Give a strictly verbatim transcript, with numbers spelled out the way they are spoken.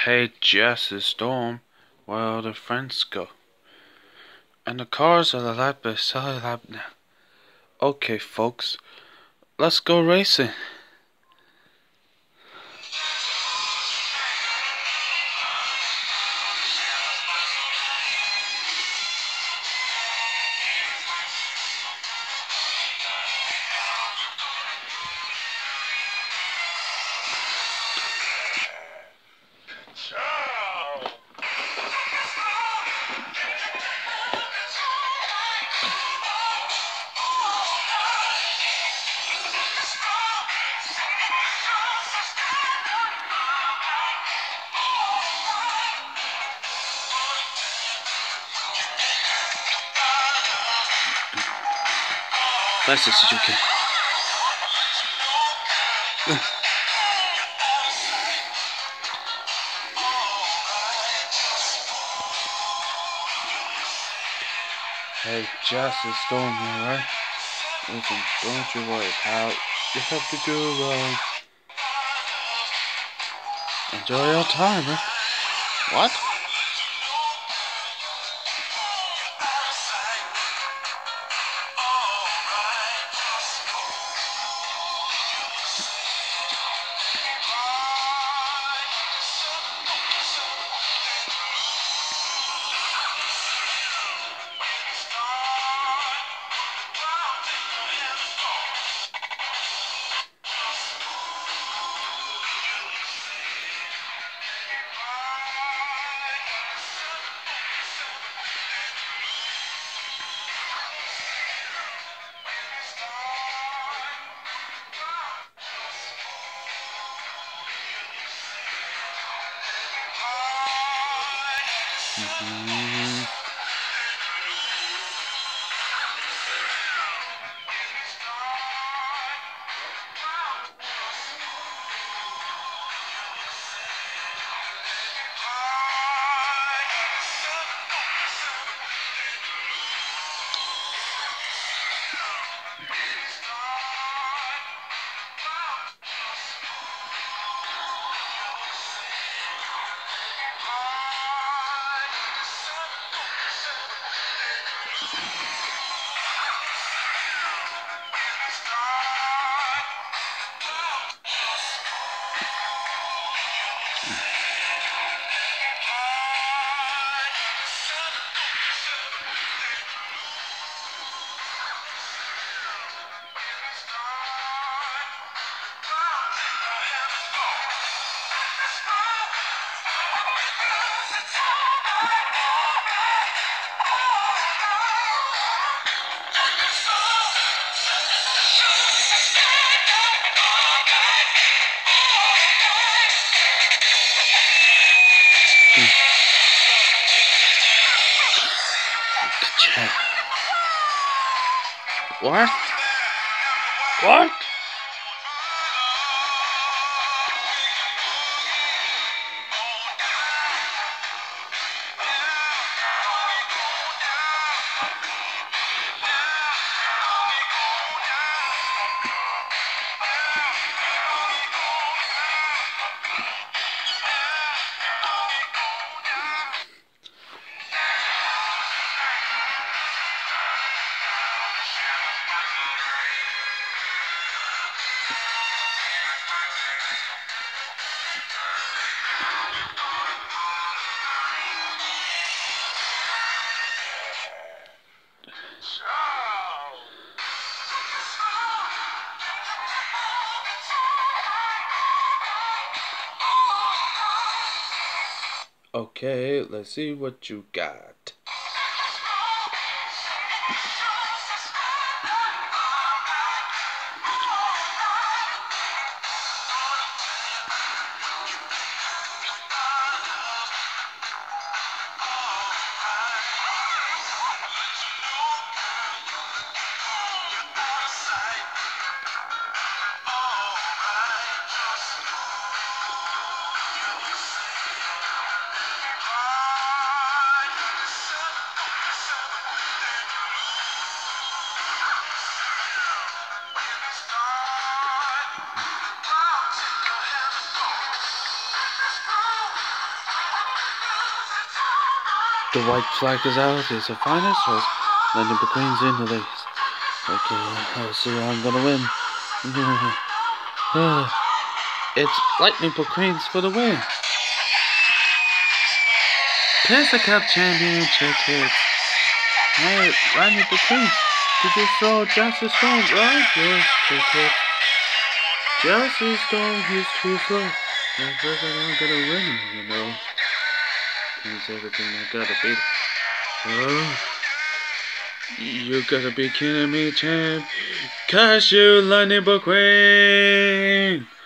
Hey Jess, it's Storm. Where all the friends go? And the cars are the lap beside lap now. Okay, folks, let's go racing. That's the Suzuki. Hey Jess, it's Storm here, right? Listen, don't you worry, pal. You have to do, uh... enjoy your time, huh? What? Mm-hmm. What? What? Okay, let's see what you got. The white flag is out. It's the finest horse. Lightning McQueen's in the race. Okay, I'll see how I'm gonna win. It's Lightning McQueen's for the win. Pizza Cup Championship hits. Hey, Lightning McQueen. Did you throw Justice Storm? Right, yes, check it. Justice Storm, he's too slow. I guess I'm not gonna win, you know. He's everything I gotta beat. Oh, you gotta be kidding me, champ. Cashew Lightning McQueen!